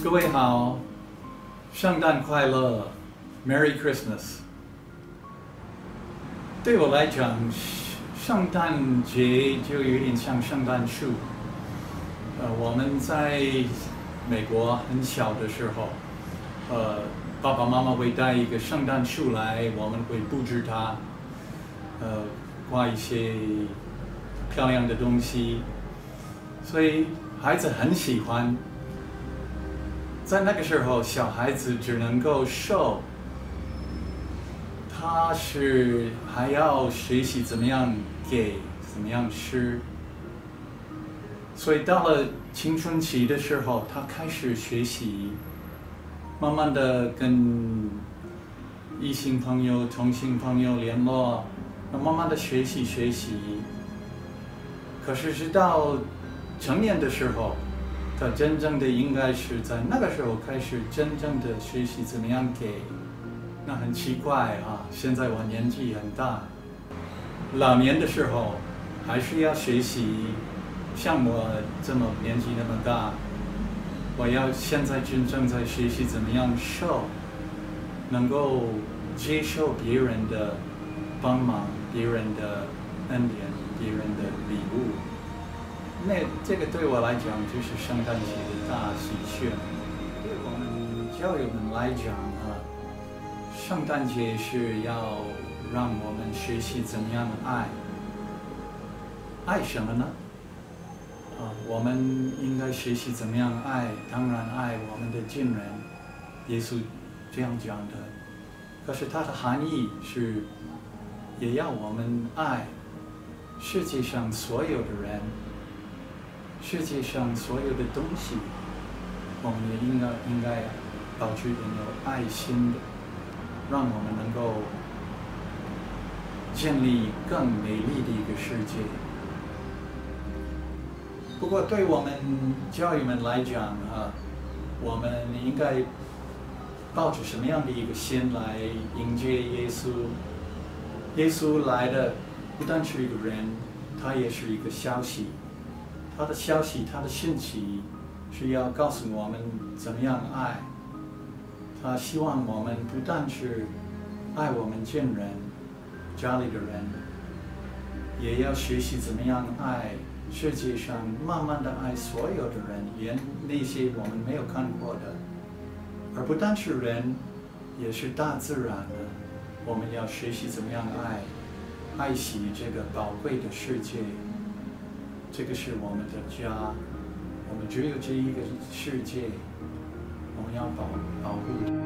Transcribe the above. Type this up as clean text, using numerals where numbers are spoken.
各位好，圣诞快乐 ，Merry Christmas。对我来讲，圣诞节就有点像圣诞树。我们在美国很小的时候，爸爸妈妈会带一个圣诞树来，我们会布置它，挂一些漂亮的东西，所以孩子很喜欢。在那个时候，小孩子只能够受，他是还要学习怎么样给，怎么样吃。所以到了青春期的时候，他开始学习，慢慢的跟异性朋友、同性朋友联络，慢慢的学习。可是直到成年的时候，他真正的应该是在那个时候开始真正的学习怎么样给。那很奇怪啊！现在我年纪很大，老年的时候还是要学习。像我这么年纪那么大，我要现在真正在学习怎么样受，能够接受别人的帮忙、别人的恩典、别人的礼物。那这个对我来讲就是圣诞节的大喜讯。对我们教友们来讲啊，圣诞节是要让我们学习怎么样爱。爱什么呢？我们应该学习怎么样爱，当然爱我们的近人，耶稣这样讲的。可是它的含义是，也要我们爱世界上所有的人，世界上所有的东西，我们也应该保持很有爱心的，让我们能够建立更美丽的一个世界。不过，对我们教友们来讲我们应该抱着什么样的一个心来迎接耶稣？耶稣来的不但是一个人，他也是一个消息。他的消息，他的信息是要告诉我们怎么样爱。他希望我们不但是爱我们近人、家里的人，也要学习怎么样爱世界上，慢慢的爱所有的人，连那些我们没有看过的，而不单是人，也是大自然的。我们要学习怎么样爱惜这个宝贵的世界。这个是我们的家，我们只有这一个世界，我们要保护。